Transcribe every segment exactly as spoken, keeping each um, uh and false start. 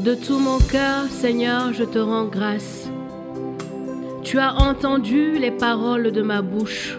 De tout mon cœur, Seigneur, je te rends grâce. Tu as entendu les paroles de ma bouche.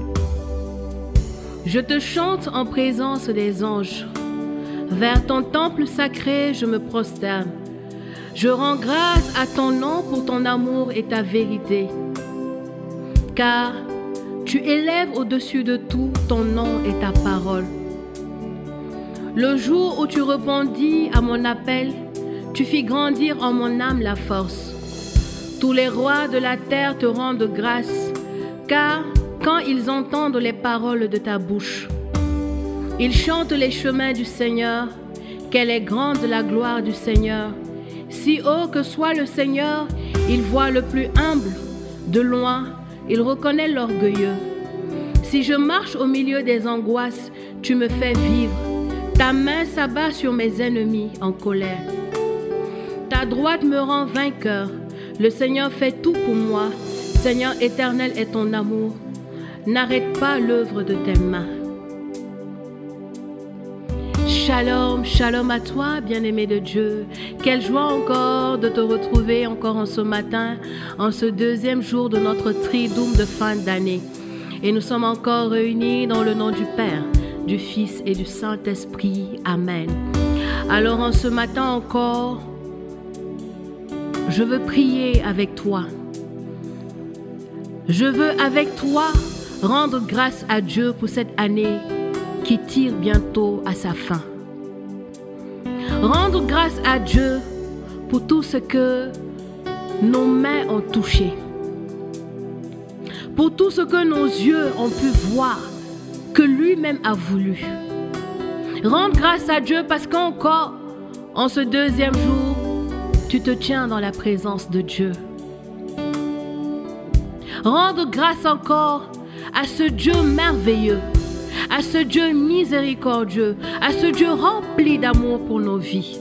Je te chante en présence des anges. Vers ton temple sacré, je me prosterne. Je rends grâce à ton nom pour ton amour et ta vérité. Car tu élèves au-dessus de tout ton nom et ta parole. Le jour où tu répondis à mon appel, tu fis grandir en mon âme la force. Tous les rois de la terre te rendent grâce, car quand ils entendent les paroles de ta bouche, ils chantent les chemins du Seigneur, qu'elle est grande la gloire du Seigneur. Si haut que soit le Seigneur, il voit le plus humble. De loin, il reconnaît l'orgueilleux. Si je marche au milieu des angoisses, tu me fais vivre. Ta main s'abat sur mes ennemis en colère. Ta droite me rend vainqueur. Le Seigneur fait tout pour moi. Seigneur éternel est ton amour. N'arrête pas l'œuvre de tes mains. Shalom, shalom à toi, bien-aimé de Dieu. Quelle joie encore de te retrouver encore en ce matin, en ce deuxième jour de notre triduum de fin d'année. Et nous sommes encore réunis dans le nom du Père, du Fils et du Saint-Esprit. Amen. Alors en ce matin encore, je veux prier avec toi. Je veux avec toi rendre grâce à Dieu pour cette année qui tire bientôt à sa fin. Rendre grâce à Dieu pour tout ce que nos mains ont touché. Pour tout ce que nos yeux ont pu voir, que lui-même a voulu. Rendre grâce à Dieu parce qu'encore, en ce deuxième jour, tu te tiens dans la présence de Dieu. Rendre grâce encore à ce Dieu merveilleux, à ce Dieu miséricordieux, à ce Dieu rempli d'amour pour nos vies.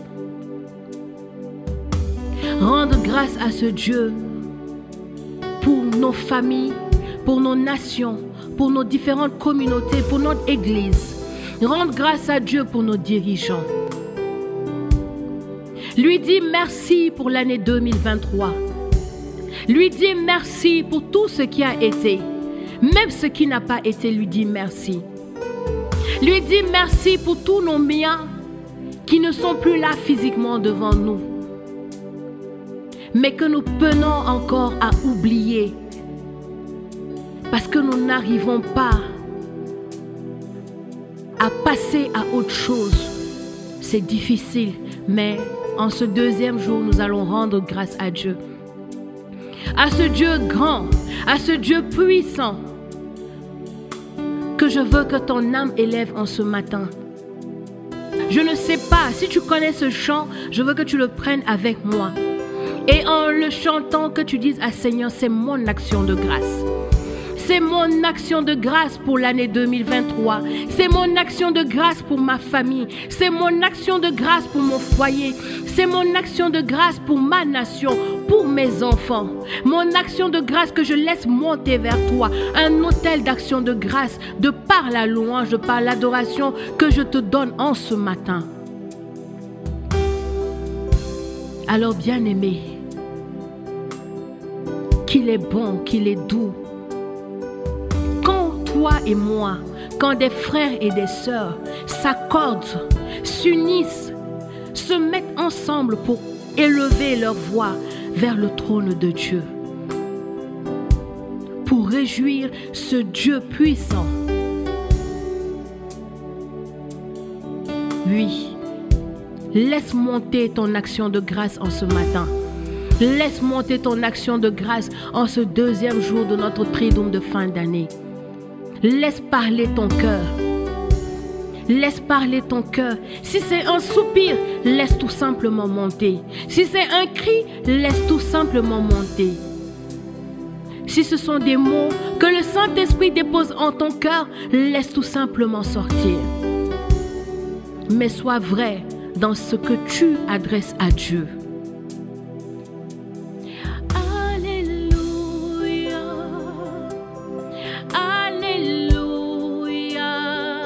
Rendre grâce à ce Dieu pour nos familles, pour nos nations, pour nos différentes communautés, pour notre Église. Rendre grâce à Dieu pour nos dirigeants. Lui dit merci pour l'année deux mille vingt-trois. Lui dit merci pour tout ce qui a été. Même ce qui n'a pas été, lui dit merci. Lui dit merci pour tous nos miens qui ne sont plus là physiquement devant nous, mais que nous peinons encore à oublier parce que nous n'arrivons pas à passer à autre chose. C'est difficile, mais en ce deuxième jour, nous allons rendre grâce à Dieu. À ce Dieu grand, à ce Dieu puissant, que je veux que ton âme élève en ce matin. Je ne sais pas, si tu connais ce chant, je veux que tu le prennes avec moi. Et en le chantant, que tu dises à Seigneur, c'est mon action de grâce. C'est mon action de grâce pour l'année deux mille vingt-trois. C'est mon action de grâce pour ma famille. C'est mon action de grâce pour mon foyer. C'est mon action de grâce pour ma nation, pour mes enfants. Mon action de grâce que je laisse monter vers toi. Un autel d'action de grâce, de par la louange, de par l'adoration que je te donne en ce matin. Alors bien-aimé, qu'il est bon, qu'il est doux. Toi et moi, quand des frères et des sœurs s'accordent, s'unissent, se mettent ensemble pour élever leur voix vers le trône de Dieu, pour réjouir ce Dieu puissant. Oui, laisse monter ton action de grâce en ce matin. Laisse monter ton action de grâce en ce deuxième jour de notre triduum de fin d'année. Laisse parler ton cœur. Laisse parler ton cœur. Si c'est un soupir, laisse tout simplement monter. Si c'est un cri, laisse tout simplement monter. Si ce sont des mots que le Saint-Esprit dépose en ton cœur, laisse tout simplement sortir. Mais sois vrai dans ce que tu adresses à Dieu.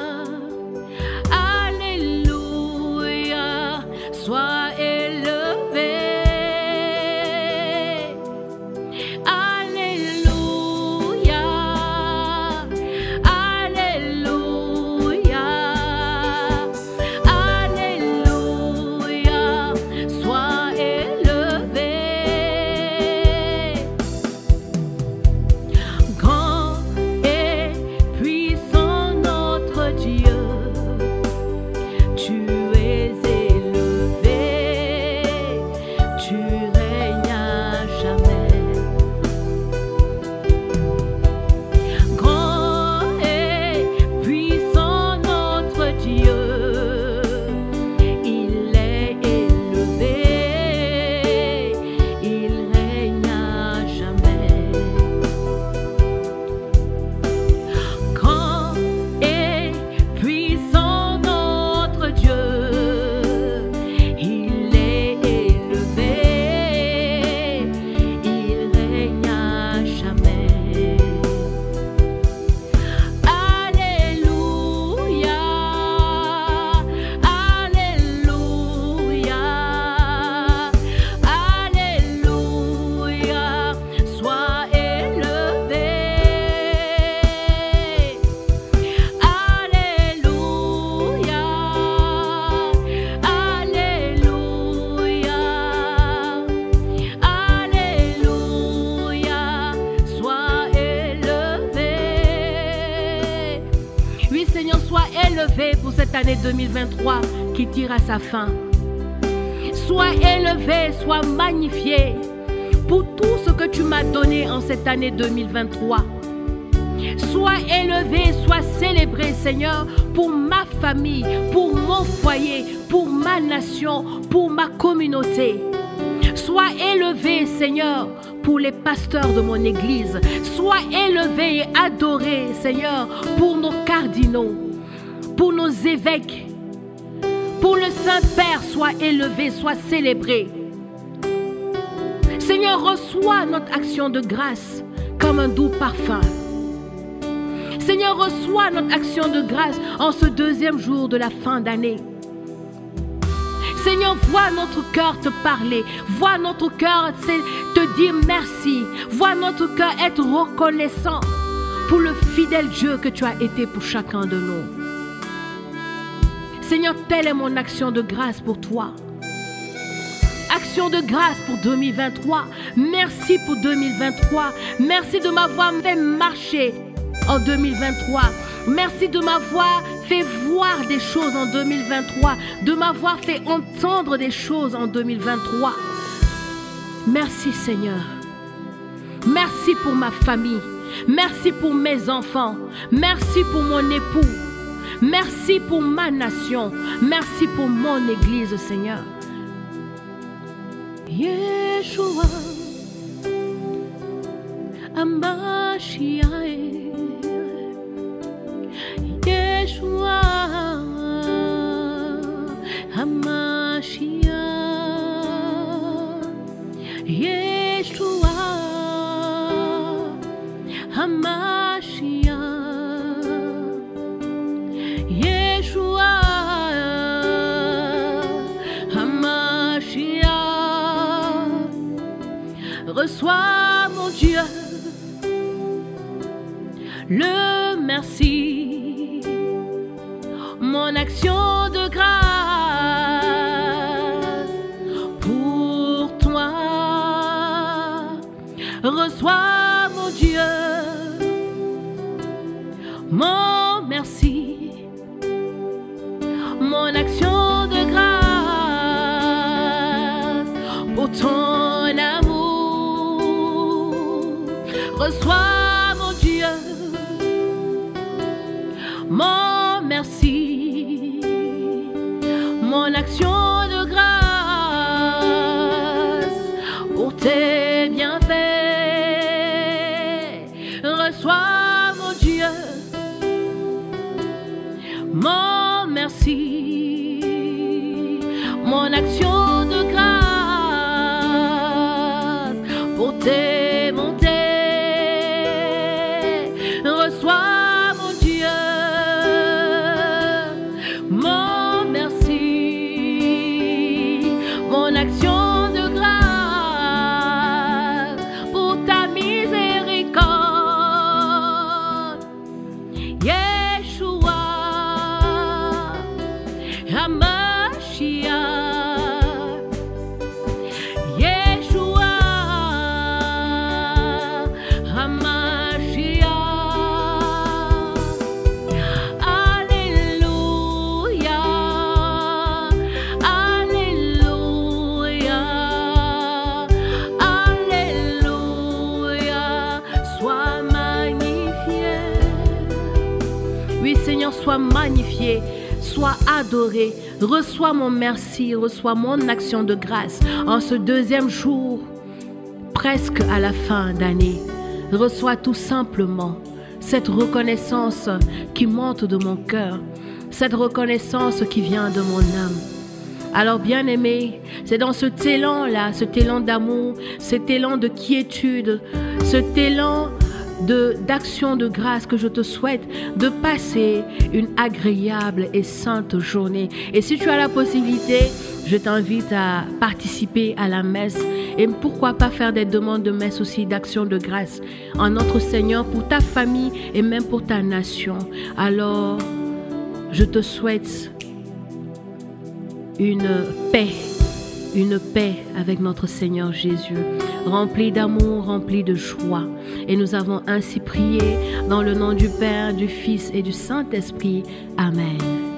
Sois élevé. Tu es élevé, tu règnes à jamais. Grand et puissant notre Dieu, il est élevé, il règne à jamais. Grand et puissant notre Dieu, il est élevé, il règne à jamais. Alléluia, Alléluia, Alléluia, sois élevé. Alléluia, Alléluia, Alléluia, sois élevé. Oui, Seigneur, sois élevé pour cette année deux mille vingt-trois qui tire à sa fin. Sois élevé, sois magnifié pour tout ce que tu m'as donné en cette année deux mille vingt-trois. Sois élevé, sois célébré, Seigneur, pour ma famille, pour mon foyer, pour ma nation, pour ma communauté. Sois élevé, Seigneur, pour les pasteurs de mon église. Sois élevé et adoré, Seigneur, pour nos cardinaux, pour nos évêques, pour le Saint-Père. Sois élevé, sois célébré. Seigneur, reçois notre action de grâce comme un doux parfum. Seigneur, reçois notre action de grâce en ce deuxième jour de la fin d'année. Seigneur, vois notre cœur te parler. Vois notre cœur te dire merci. Vois notre cœur être reconnaissant pour le fidèle Dieu que tu as été pour chacun de nous. Seigneur, telle est mon action de grâce pour toi. Action de grâce pour deux mille vingt-trois. Merci pour deux mille vingt-trois. Merci de m'avoir fait marcher en deux mille vingt-trois. Merci de m'avoir fait voir des choses en deux mille vingt-trois, de m'avoir fait entendre des choses en deux mille vingt-trois. Merci Seigneur. Merci pour ma famille. Merci pour mes enfants. Merci pour mon époux. Merci pour ma nation. Merci pour mon église, Seigneur. Yeshua, Hamashiach. Yeshua, Hamashiach. Yeshua, Hamashiach. Yeshua, Hamashiach. Reçois mon Dieu le merci, mon action de grâce pour toi. Reçois mon Dieu mon merci, mon action de grâce pour ton amour. Reçois mon Dieu mon merci, mon action de grâce pour tes bienfaits. Reçois mon Dieu mon merci, mon action de grâce pour tes montées. Reçois mon Dieu mon merci, mon action de grâce pour ta miséricorde. Yeshua, Hamashiach. Yeshua, Hamashiach. Alléluia, sois adoré. Reçois mon merci, reçois mon action de grâce en ce deuxième jour, presque à la fin d'année. Reçois tout simplement cette reconnaissance qui monte de mon cœur, cette reconnaissance qui vient de mon âme. Alors bien-aimé, c'est dans cet élan-là, cet élan d'amour, cet élan de quiétude, cet élan de d'action de grâce que je te souhaite de passer une agréable et sainte journée. Et si tu as la possibilité, je t'invite à participer à la messe et pourquoi pas faire des demandes de messe aussi d'action de grâce en notre Seigneur pour ta famille et même pour ta nation. Alors, je te souhaite une paix, une paix avec notre Seigneur Jésus, remplie d'amour, remplie de joie. Et nous avons ainsi prié dans le nom du Père, du Fils et du Saint-Esprit. Amen.